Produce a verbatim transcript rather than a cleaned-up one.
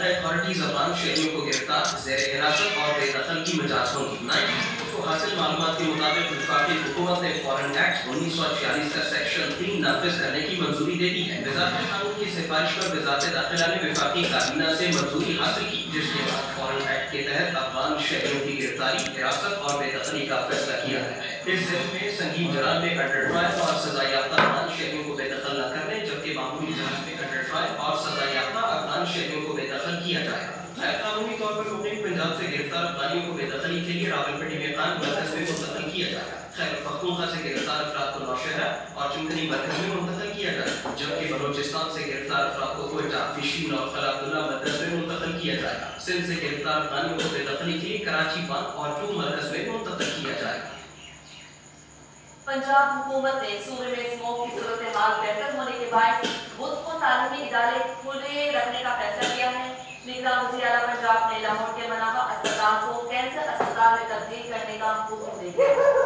Authorities Afghan شہریوں کو گرفتار، زیر حراست اور بے دخل کی مجاز ہوں گی۔ نائب کو حاصل معلومات کے مطابق وفاقی حکومت نے فارن ایکٹ انیس سو چھیالیس کا سیکشن تین نافذ کرنے کی منظوری دے دی ہے۔ وزارت قانون کی سفارش پر وزارت داخلہ نے وفاقی کابینہ سے منظوری حاصل کی، جس کے بعد فارن ایکٹ کے تحت افغان شہریوں کی گرفتاری، حراست اور بے دخلی کا فیصلہ کیا ہے۔ اس ضمن میں سنگین جرائم میں انڈر ٹرائل اور سزا یافتہ افغان شہریوں کو بے دخل نہ کرنے، جبکہ معمولی جرائم میں انڈر ٹرائل اور سزا یافتہ افغان شہریوں کو بے دخل کیا جائے گا۔ غیر قانونی طور پر مقیم پنجاب سے گرفتار افغانیوں کو بے دخلی کے لیے راولپنڈی میں قائم مرکز میں منتقل کیا جائے گا۔ خیبر پختونخوا سے گرفتار افراد کو نوشہرہ اور چمکنی مرکز میں منتقل کیا جائے گا، جبکہ بلوچستان سے گرفتار افراد کو کوئٹہ، فشین اور قلعہ عبداللہ مرکز میں منتقل کیا جائے گا۔ سندھ سے گرفتار افغانیوں کو بے دخلی کے لیے کراچی ون اور ٹو مرکز میں منتقل کیا جائے گا۔ پنجاب حکومت نے صوبے میں اسموک کی صورتحال بہتر ہونے کے باعث بدھ کو تعلیمی ادارے کھلے رکھنے کا فیصلہ کیا ہے۔ نگراں وزیر اعلیٰ پنجاب نے لاہور کے منابع اسپتال کو کینسر اسپتال میں تبدیل کرنے کا حکم دے دیا۔